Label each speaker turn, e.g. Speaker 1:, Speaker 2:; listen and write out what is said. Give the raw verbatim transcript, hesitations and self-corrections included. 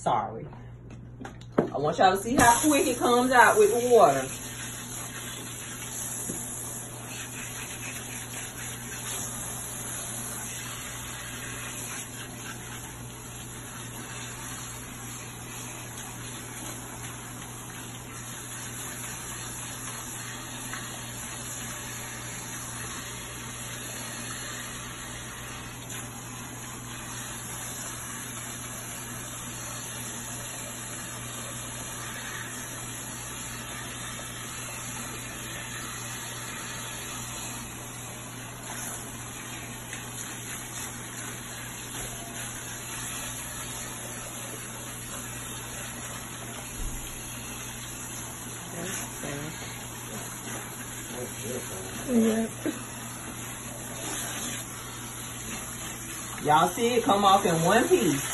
Speaker 1: Sorry. I want y'all to see how quick it comes out with the water.
Speaker 2: Yeah.
Speaker 1: Y'all see it come off in one piece.